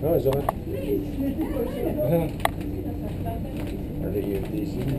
Ah, já. Allez,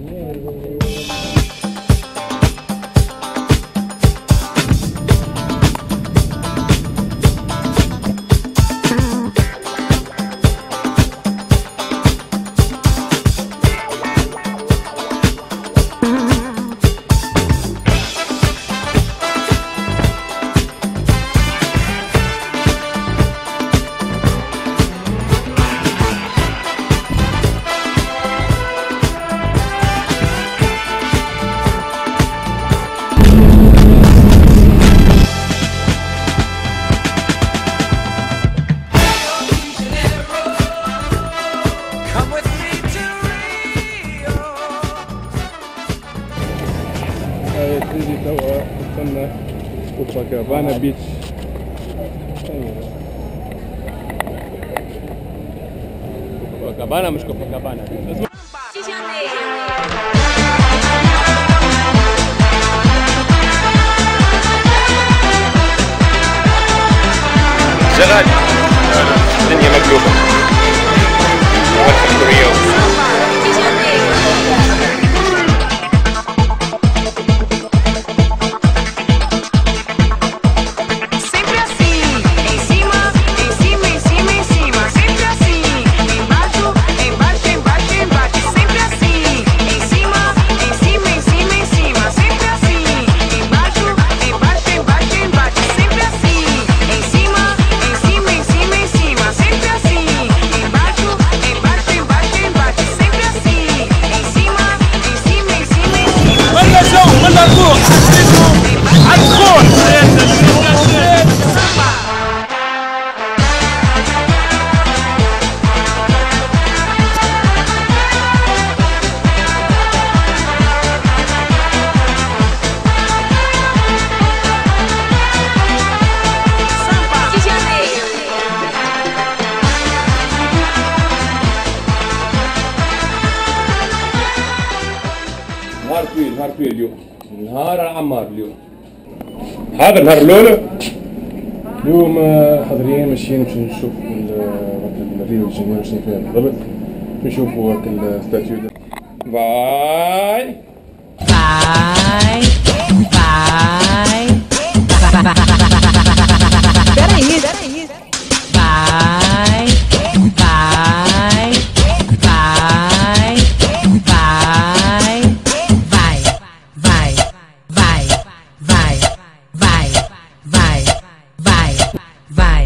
تيجي توا وصلنا كوباكابانا بيتش. كوباكابانا مش كوباكابانا. شغال الدنيا مقلوبة. Welcome to Rio. نهار طويل اليوم، نهار عمار اليوم. هذا النهار الأول اليوم حاضرين ماشيين باش نشوف الريو الجنوبي شنو فيها بالضبط، نشوفوا هاك الستاتيو ده. باي باي باي. Peraí. Vai, vai, vai, vai, vai, vai, vai, vai, vai, vai, vai, vai.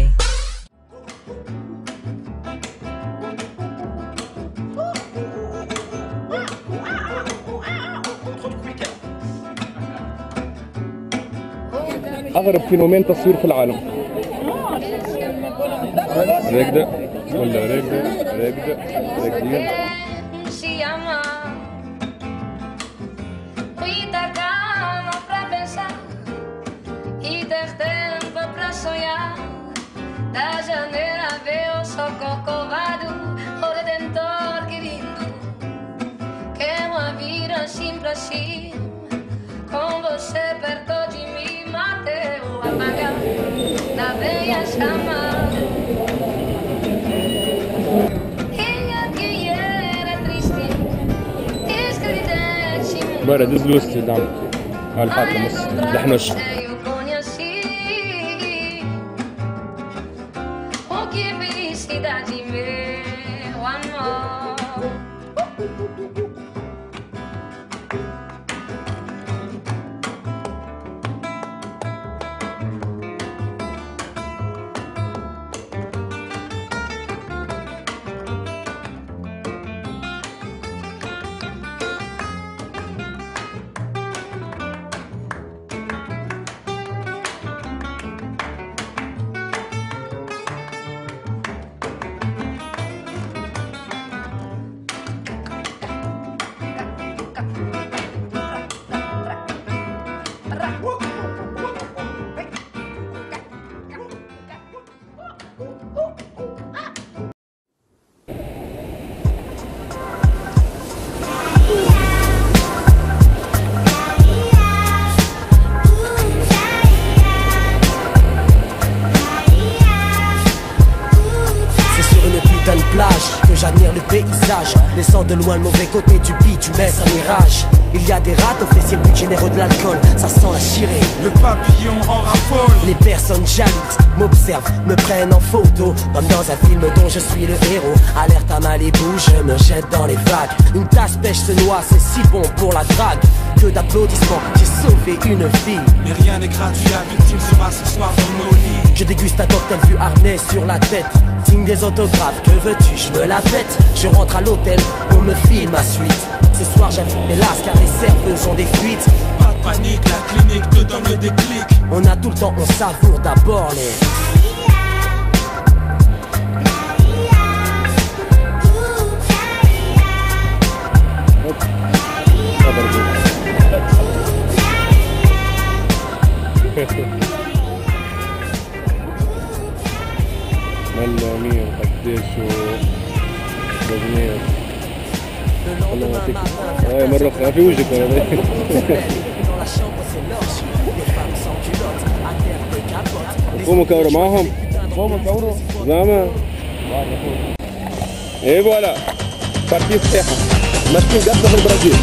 أغرب فينومين تصوير في العالم. راكدة ولا راكدين. Muita calma pra pensar e ter tempo pra sonhar. Da janela ver o sol corcovado, o Redentor que lindo. Que uma vida assim pra cima, com você perto de mim, Mateu apagar da veia chamar. برا دز لوستي دعم هالحاطة مس دحنوش. plage, que j'admire le paysage, laissant de loin le mauvais côté du bitumen, un mirage. Il y a des rats au circuit généreux de l'alcool, ça sent la chirée. Le papillon en raffole. Les personnes jalouses m'observent, me prennent en photo, comme dans un film dont je suis le héros. Alerte à Malibu, je me jette dans les vagues. Une tasse pêche se noie, c'est si bon pour la drague. Que d'applaudissements, j'ai sauvé une fille. Mais rien n'est gratuit, la victime sera ce soir dans nos lits. Je déguste un cocktail vu harnais sur la tête. Signe des autographes, que veux-tu, je me la pète. Je rentre à l'hôtel, on me file ma suite. Ce soir j'invite hélas car les serveuses ont des fuites. Pas de panique, la clinique te donne le déclic. On a tout le temps, on savoure d'abord les... ملامين قديش وجنيه والله مرة أخرى في وجهك قوموا كوروا معهم قوموا كوروا زعما ايه فوالا بارتي صحيحة ماسكين قبضة في البرازيل.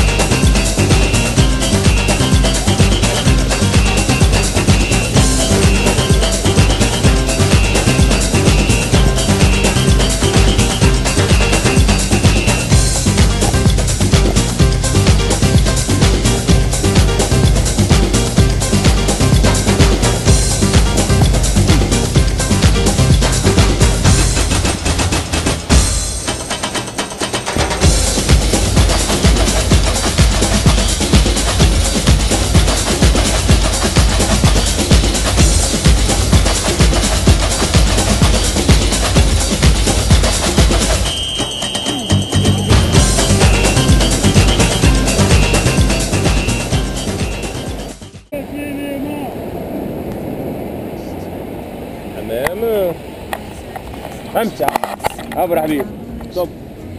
تمام امشي ابرح بيك طب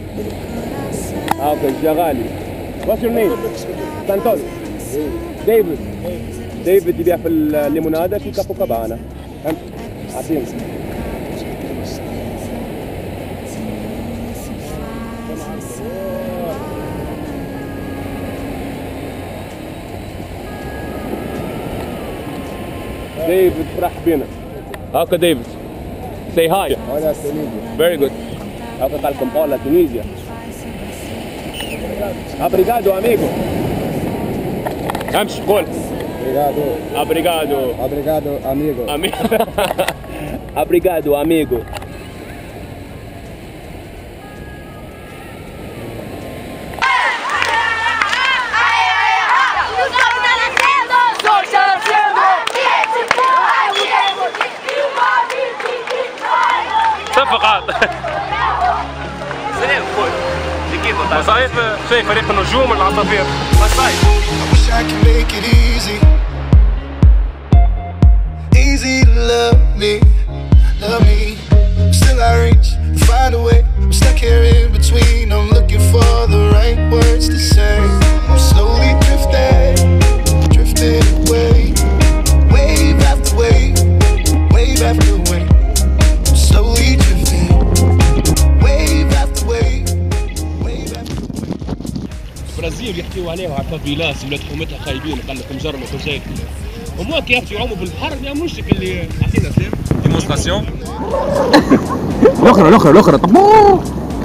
اوكي شغالي. What's your name? سانتوس. ديفيد يبيع في الليمونادة في كابو كابانا. عارفين ديفيد فرح بينا. اوكي ديفيد say hi. Hola Tunisia. Very good. اوكي قال لكم hola Tunisia. Obrigado amigo. امشي قول. Obrigado amigo. Obrigado amigo. صفقات سلام خويا كيف مصايف شايف فريق النجوم العصافير مصايف. I wish I could make it easy to love me. Still I reach, find a way. I'm stuck here in between. I'm looking for the right words to say. I'm slowly drifting away, wave after wave, wave after wave. I'm slowly drifting, wave after wave, wave after wave. البرازيل يحكيوا عليها على الفافيلاس ولاد حومتها خايبين وقال لك مجرمه وكل شيء. هما كيف يعوموا بالبحر ما يعملوش اللي عطينا سلام. ديمونستراسيون الاخرى طبوح.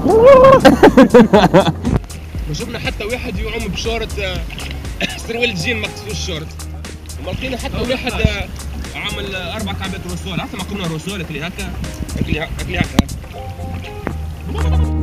ما شفنا حتى واحد يعوم بشورت سروال جين ما قصوش الشورت. وما لقينا حتى واحد عامل 4 كعبات روسول. عرفت ما قلنا روسول اللي هكا اللي هكا